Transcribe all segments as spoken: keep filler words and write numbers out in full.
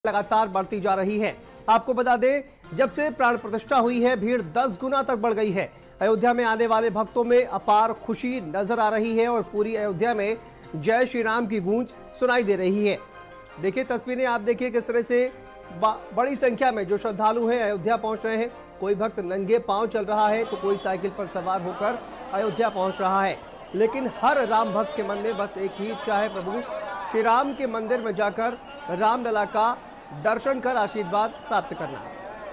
लगातार बढ़ती जा रही है। आपको बता दें, जब से प्राण प्रतिष्ठा हुई है, भीड़ दस गुना तक बढ़ गई है। अयोध्या में आने वाले भक्तों में अपार खुशी नजर आ रही है और पूरी अयोध्या में जय श्री राम की गूंज सुनाई दे रही है। देखिए तस्वीरें, आप देखिए किस तरह से बड़ी संख्या में जो श्रद्धालु हैं अयोध्या पहुंच रहे हैं। कोई भक्त नंगे पांव चल रहा है तो कोई साइकिल पर सवार होकर अयोध्या पहुंच रहा है। लेकिन हर राम भक्त के मन में बस एक ही इच्छा है, प्रभु श्री राम के मंदिर में जाकर रामलला का दर्शन कर आशीर्वाद प्राप्त करना।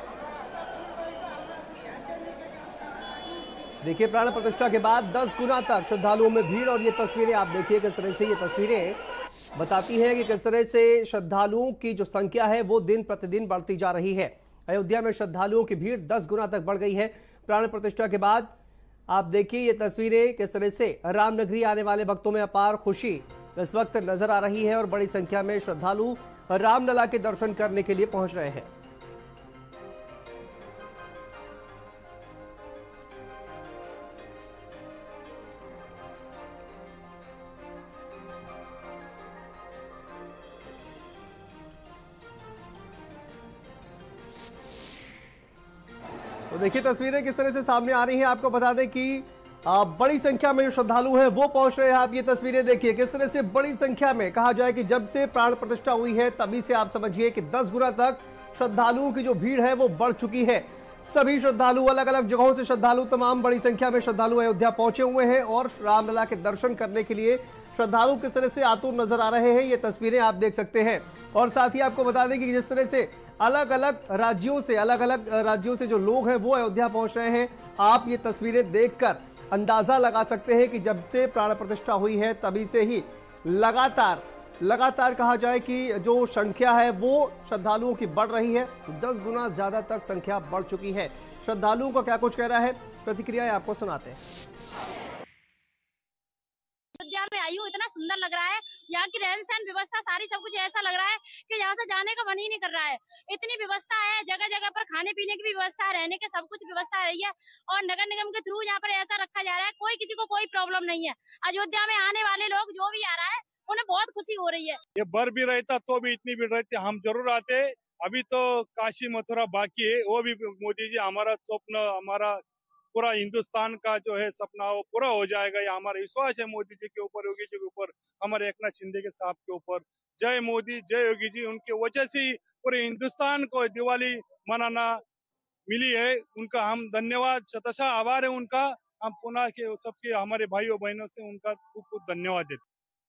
देखिए प्राण प्रतिष्ठा के बाद दस गुना तक श्रद्धालुओं में भीड़, और ये तस्वीरें आप देखिए किस तरह से ये तस्वीरें बताती हैं कि किस तरह से श्रद्धालुओं की जो संख्या है वो दिन प्रतिदिन बढ़ती जा रही है। अयोध्या में श्रद्धालुओं की भीड़ दस गुना तक बढ़ गई है प्राण प्रतिष्ठा के बाद। आप देखिए ये तस्वीरें किस तरह से रामनगरी आने वाले भक्तों में अपार खुशी इस वक्त नजर आ रही है और बड़ी संख्या में श्रद्धालु रामलला के दर्शन करने के लिए पहुंच रहे हैं। तो देखिए तस्वीरें किस तरह से सामने आ रही हैं। आपको बता दें कि आ, बड़ी संख्या में जो श्रद्धालु हैं वो पहुंच रहे हैं। आप ये तस्वीरें देखिए किस तरह से बड़ी संख्या में, कहा जाए कि जब से प्राण प्रतिष्ठा हुई है तभी से आप समझिए कि दस गुना तक श्रद्धालुओं की जो भीड़ है वो बढ़ चुकी है। सभी श्रद्धालु, अलग अलग जगहों से श्रद्धालु, तमाम बड़ी संख्या में श्रद्धालु अयोध्या पहुंचे हुए हैं और रामलला के दर्शन करने के लिए श्रद्धालु किस तरह से आतुर नजर आ रहे हैं, ये तस्वीरें आप देख सकते हैं। और साथ ही आपको बता दें कि जिस तरह से अलग अलग राज्यों से अलग अलग राज्यों से जो लोग हैं वो अयोध्या पहुंच रहे हैं। आप ये तस्वीरें देखकर अंदाजा लगा सकते हैं कि जब से प्राण प्रतिष्ठा हुई है तभी से ही लगातार लगातार कहा जाए कि जो संख्या है वो श्रद्धालुओं की बढ़ रही है। दस गुना ज्यादा तक संख्या बढ़ चुकी है। श्रद्धालुओं का क्या कुछ कह रहा है, प्रतिक्रियाएं आपको सुनाते हैं। अयोध्या में आई हूँ, इतना सुंदर लग रहा है। यहाँ की रहन सहन व्यवस्था सारी सब कुछ ऐसा लग रहा है कि यहाँ से जाने का मन ही नहीं कर रहा है। इतनी व्यवस्था है, जगह जगह पर खाने पीने की भी व्यवस्था है, रहने के सब कुछ व्यवस्था रही है और नगर निगम के थ्रू यहाँ पर ऐसा रखा जा रहा है, कोई किसी को कोई प्रॉब्लम नहीं है। अयोध्या में आने वाले लोग जो भी आ रहा है उन्हें बहुत खुशी हो रही है। ये बर भी रहता तो भी इतनी भीड़ रहती, हम जरूर आते। अभी तो काशी मथुरा बाकी है, वो भी मोदी जी हमारा स्वप्न, हमारा पूरा हिंदुस्तान का जो है सपना वो पूरा हो जाएगा। ये हमारा विश्वास है मोदी जी के ऊपर, योगी जी के ऊपर, हमारे एकनाथ शिंदे के साहब के ऊपर। जय मोदी, जय योगी जी। उनके वजह से पूरे हिंदुस्तान को दिवाली मनाना मिली है। उनका हम धन्यवाद, शतशः आभार है उनका। हम पुनः के सबके हमारे भाइयों बहनों से उनका खूब खूब धन्यवाद देते।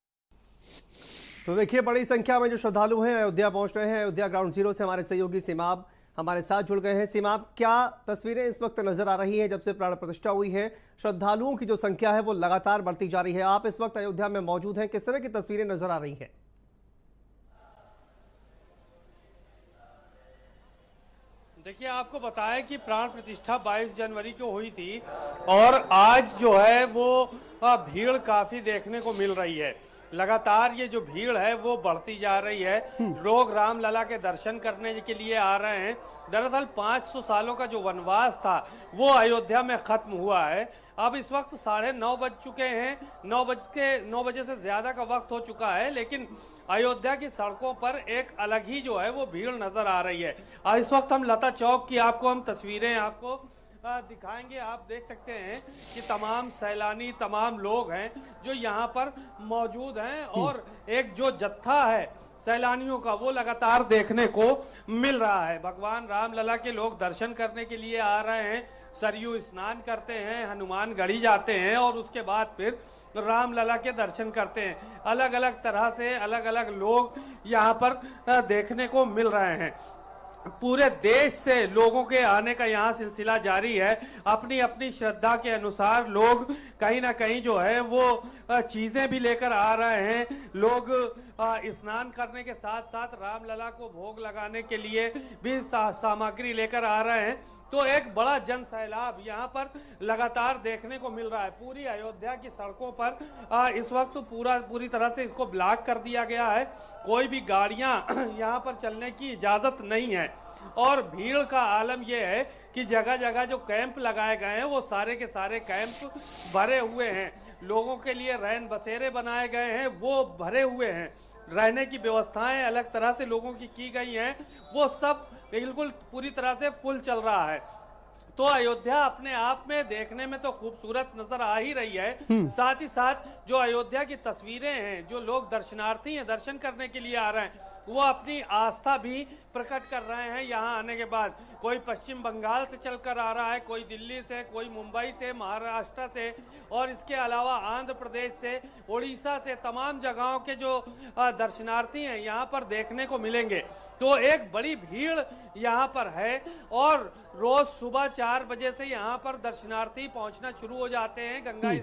तो देखिए बड़ी संख्या में जो श्रद्धालु हैं अयोध्या पहुंच रहे हैं। अयोध्या ग्राउंड जीरो से हमारे सहयोगी सीमाब हमारे साथ जुड़ गए हैं। सीमाब, क्या तस्वीरें इस वक्त नजर आ रही हैं जब से प्राण प्रतिष्ठा हुई है? श्रद्धालुओं की जो संख्या है वो लगातार बढ़ती जा रही है। आप इस वक्त अयोध्या में मौजूद हैं, किस तरह की तस्वीरें नजर आ रही हैं? देखिए, आपको बताया कि प्राण प्रतिष्ठा बाईस जनवरी को हुई थी और आज जो है वो भीड़ काफी देखने को मिल रही है। लगातार ये जो भीड़ है वो बढ़ती जा रही है। लोग रामलला के दर्शन करने के लिए आ रहे हैं। दरअसल पाँच सौ सालों का जो वनवास था वो अयोध्या में खत्म हुआ है। अब इस वक्त साढ़े नौ बज चुके हैं, नौ बज के नौ बजे से ज्यादा का वक्त हो चुका है, लेकिन अयोध्या की सड़कों पर एक अलग ही जो है वो भीड़ नजर आ रही है। इस वक्त हम लता चौक की आपको हम तस्वीरें आपको दिखाएंगे। आप देख सकते हैं कि तमाम सैलानी, तमाम लोग हैं जो यहाँ पर मौजूद हैं और एक जो जत्था है सैलानियों का वो लगातार देखने को मिल रहा है। भगवान रामलला के लोग दर्शन करने के लिए आ रहे हैं, सरयू स्नान करते हैं, हनुमान गढ़ी जाते हैं और उसके बाद फिर रामलला के दर्शन करते हैं। अलग अलग तरह से अलग अलग लोग यहाँ पर देखने को मिल रहे हैं। पूरे देश से लोगों के आने का यहाँ सिलसिला जारी है। अपनी अपनी श्रद्धा के अनुसार लोग कहीं ना कहीं जो है वो चीजें भी लेकर आ रहे हैं। लोग स्नान करने के साथ साथ रामलला को भोग लगाने के लिए भी सा, सामग्री लेकर आ रहे हैं। तो एक बड़ा जन सैलाब यहाँ पर लगातार देखने को मिल रहा है। पूरी अयोध्या की सड़कों पर आ, इस वक्त पूरा पूरी तरह से इसको ब्लॉक कर दिया गया है। कोई भी गाड़ियाँ यहाँ पर चलने की इजाज़त नहीं है और भीड़ का आलम यह है कि जगह जगह जो कैंप लगाए गए हैं वो सारे के सारे कैंप भरे हुए हैं। लोगों के लिए रैन बसेरे बनाए गए हैं वो भरे हुए हैं। रहने की व्यवस्थाएं अलग तरह से लोगों की की गई हैं, वो सब बिल्कुल पूरी तरह से फुल चल रहा है। तो अयोध्या अपने आप में देखने में तो खूबसूरत नजर आ ही रही है, साथ ही साथ जो अयोध्या की तस्वीरें हैं, जो लोग दर्शनार्थी हैं, दर्शन करने के लिए आ रहे हैं, वो अपनी आस्था भी प्रकट कर रहे हैं यहाँ आने के बाद। कोई पश्चिम बंगाल से चलकर आ रहा है, कोई दिल्ली से, कोई मुंबई से, महाराष्ट्र से, और इसके अलावा आंध्र प्रदेश से, उड़ीसा से, तमाम जगहों के जो दर्शनार्थी हैं यहाँ पर देखने को मिलेंगे। तो एक बड़ी भीड़ यहाँ पर है और रोज सुबह चार बजे से यहाँ पर दर्शनार्थी पहुँचना शुरू हो जाते हैं।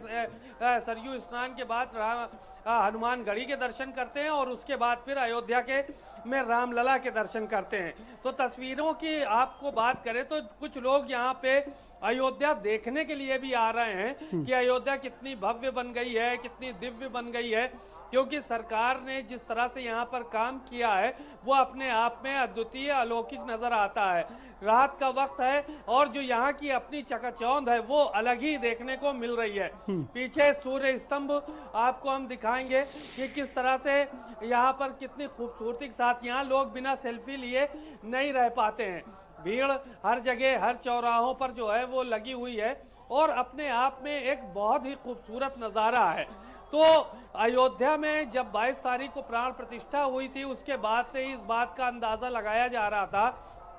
गंगा सरयू स्नान के बाद हनुमान गढ़ी के दर्शन करते हैं और उसके बाद फिर अयोध्या के में रामलला के दर्शन करते हैं। तो तस्वीरों की आपको बात करें तो कुछ लोग यहाँ पे अयोध्या देखने के लिए भी आ रहे हैं कि अयोध्या कितनी भव्य बन गई है, कितनी दिव्य बन गई है, क्योंकि सरकार ने जिस तरह से यहाँ पर काम किया है वो अपने आप में अद्वितीय, अलौकिक नजर आता है। रात का वक्त है और जो यहाँ की अपनी चकाचौंध है वो अलग ही देखने को मिल रही है। पीछे सूर्य स्तंभ आपको हम दिखाएंगे कि किस तरह से यहाँ पर कितनी खूबसूरती के साथ यहाँ लोग बिना सेल्फी लिए नहीं रह पाते हैं। भीड़ हर जगह, हर चौराहों पर जो है वो लगी हुई है और अपने आप में एक बहुत ही खूबसूरत नज़ारा है। तो अयोध्या में जब बाईस तारीख को प्राण प्रतिष्ठा हुई थी, उसके बाद से ही इस बात का अंदाजा लगाया जा रहा था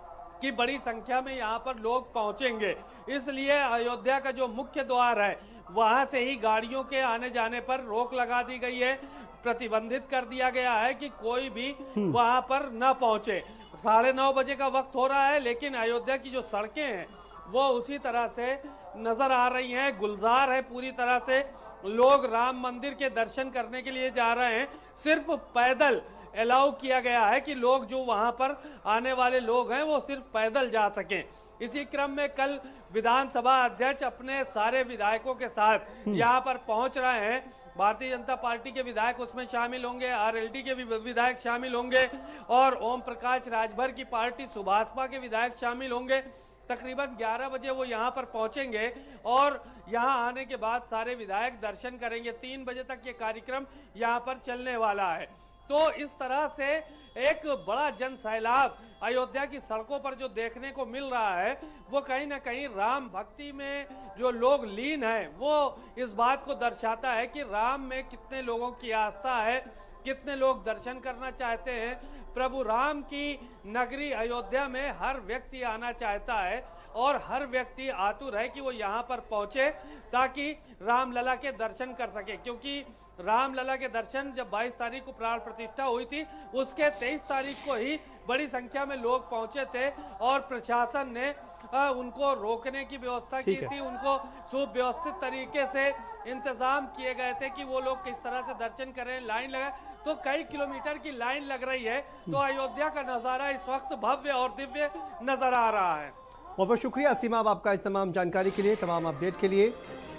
कि बड़ी संख्या में यहाँ पर लोग पहुंचेंगे, इसलिए अयोध्या का जो मुख्य द्वार है वहां से ही गाड़ियों के आने जाने पर रोक लगा दी गई है। प्रतिबंधित कर दिया गया है कि कोई भी वहां पर न पहुंचे। साढ़े नौ बजे का वक्त हो रहा है, लेकिन अयोध्या की जो सड़कें हैं वो उसी तरह से नजर आ रही हैं, गुलजार है पूरी तरह से। लोग राम मंदिर के दर्शन करने के लिए जा रहे हैं, सिर्फ पैदल अलाउ किया गया है कि लोग जो वहां पर आने वाले लोग हैं वो सिर्फ पैदल जा सकें। इसी क्रम में कल विधानसभा अध्यक्ष अपने सारे विधायकों के साथ यहाँ पर पहुंच रहे हैं। भारतीय जनता पार्टी के विधायक उसमें शामिल होंगे, आरएलडी के विधायक शामिल होंगे और ओम प्रकाश राजभर की पार्टी सुभाषपा के विधायक शामिल होंगे। तकरीबन ग्यारह बजे वो यहाँ पर पहुंचेंगे और यहाँ आने के बाद सारे विधायक दर्शन करेंगे। तीन बजे तक ये कार्यक्रम यहाँ पर चलने वाला है। तो इस तरह से एक बड़ा जन सैलाब अयोध्या की सड़कों पर जो देखने को मिल रहा है वो कहीं ना कहीं राम भक्ति में जो लोग लीन हैं वो इस बात को दर्शाता है कि राम में कितने लोगों की आस्था है, कितने लोग दर्शन करना चाहते हैं। प्रभु राम की नगरी अयोध्या में हर व्यक्ति आना चाहता है और हर व्यक्ति आतुर है कि वो यहाँ पर पहुंचे ताकि रामलला के दर्शन कर सके, क्योंकि रामलला के दर्शन जब बाईस तारीख को प्राण प्रतिष्ठा हुई थी उसके तेईस तारीख को ही बड़ी संख्या में लोग पहुंचे थे और प्रशासन ने आ, उनको रोकने की व्यवस्था की थी। उनको सुव्यवस्थित तरीके से इंतजाम किए गए थे कि वो लोग किस तरह से दर्शन करें, लाइन लगाए। तो कई किलोमीटर की लाइन लग रही है। तो अयोध्या का नजारा इस वक्त भव्य और दिव्य नजर आ रहा है। बहुत बहुत शुक्रिया सीमा आपका इस तमाम जानकारी के लिए, तमाम अपडेट के लिए।